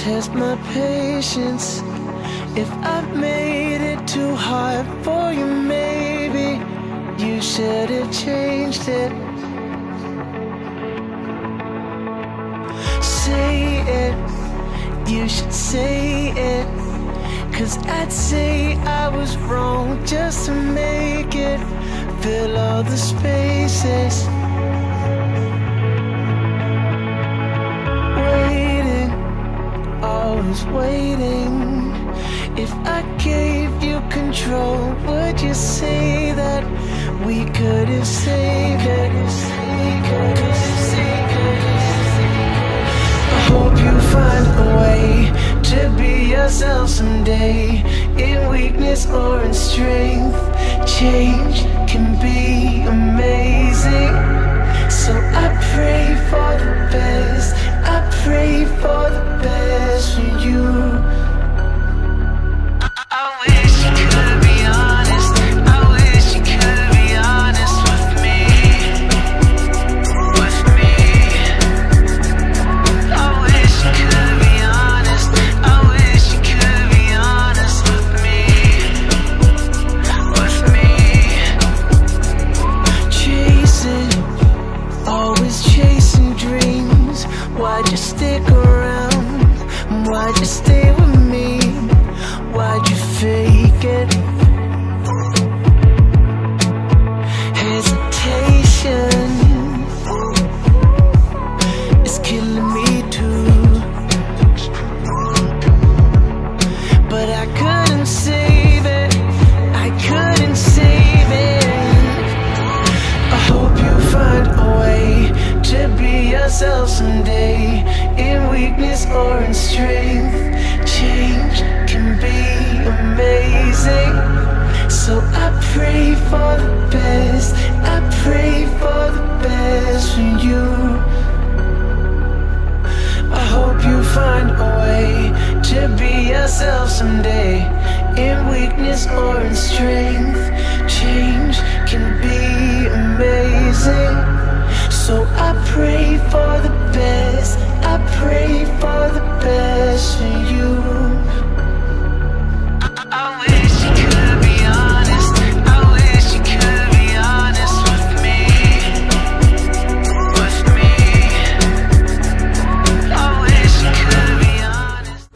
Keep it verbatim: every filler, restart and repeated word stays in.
test my patience. If I've made it too hard for you, maybe you should have changed it. Say it, you should say it, 'cause I'd say I was wrong just to make it fill all the spaces. Waiting, always waiting. If I gave you control, would you say that we could have saved it? I hope you find a way to be yourself someday, in weakness or in strength. Change can be amazing. So I pray for the best, I pray for the best for you. I wish you could be honest, I wish you could be honest with me, with me. I wish you could be honest, I wish you could be honest with me, with me. Chasing, always chasing dreams. Why'd you stick around? Why'd you stay with me? Why'd you fake it? Hesitation is killing me too, but I couldn't save it, I couldn't save it. I hope you find a way to be yourself someday, in weakness or in strength. Change can be amazing. So I pray for the best, I pray for the best for you. I hope you find a way to be yourself someday, in weakness or in strength. Change can be amazing. So I pray for the best, I pray for the best for